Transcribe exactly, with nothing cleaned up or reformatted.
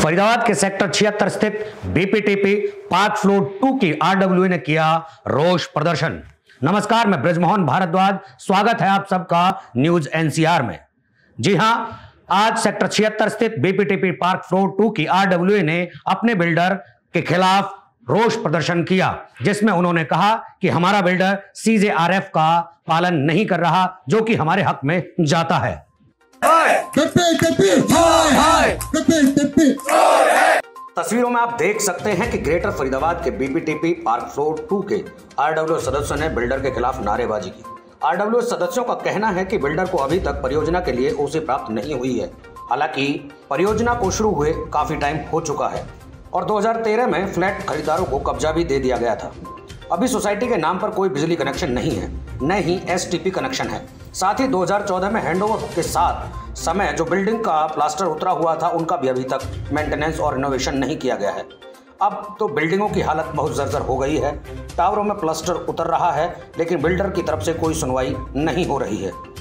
फरीदाबाद के सेक्टर छिहत्तर स्थित बीपीटीपी पार्क फ्लोर टू की आरडब्ल्यूए ने किया रोष प्रदर्शन। नमस्कार, मैं ब्रजमोहन भारद्वाज, स्वागत है आप सबका न्यूज एनसीआर में। जी हां, आज सेक्टर छिहत्तर स्थित बीपीटीपी पार्क फ्लोर टू की आरडब्ल्यूए ने अपने बिल्डर के खिलाफ रोष प्रदर्शन किया, जिसमें उन्होंने कहा कि हमारा बिल्डर सीजेआरएफ का पालन नहीं कर रहा, जो कि हमारे हक में जाता है। तस्वीरों में आप देख सकते हैं कि ग्रेटर फरीदाबाद के बीपीटीपी पार्क फ्लोर टू के आरडब्ल्यू सदस्यों ने बिल्डर के खिलाफ नारेबाजी की। आरडब्ल्यू सदस्यों का कहना है कि बिल्डर को अभी तक परियोजना के लिए ओसी प्राप्त नहीं हुई है। हालांकि परियोजना को शुरू हुए काफी टाइम हो चुका है और दो हज़ार तेरह में फ्लैट खरीदारों को कब्जा भी दे दिया गया था। अभी सोसाइटी के नाम पर कोई बिजली कनेक्शन नहीं है, न ही एसटीपी कनेक्शन है। साथ ही दो हज़ार चौदह में हैंडओवर के साथ समय जो बिल्डिंग का प्लास्टर उतरा हुआ था, उनका भी अभी तक मेंटेनेंस और रिनोवेशन नहीं किया गया है। अब तो बिल्डिंगों की हालत बहुत जर्जर हो गई है। टावरों में प्लास्टर उतर रहा है, लेकिन बिल्डर की तरफ से कोई सुनवाई नहीं हो रही है।